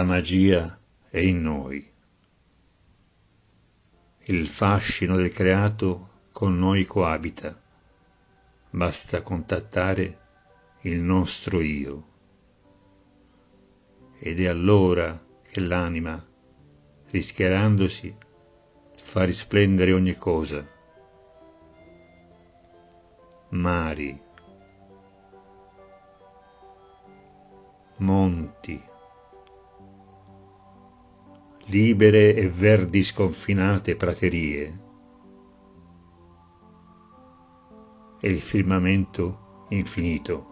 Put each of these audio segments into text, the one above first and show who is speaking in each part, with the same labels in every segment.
Speaker 1: La magia è in noi. Il fascino del creato con noi coabita. Basta contattare il nostro io. Ed è allora che l'anima, rischiarandosi, fa risplendere ogni cosa. Mari, monti, libere e verdi sconfinate praterie, e il firmamento infinito,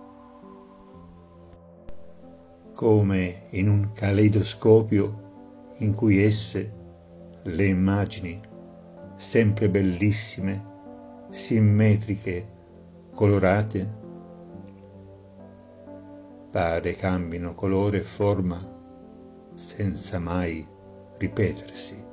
Speaker 1: come in un caleidoscopio in cui esse, le immagini, sempre bellissime, simmetriche, colorate, pare cambino colore e forma senza mai ripetersi.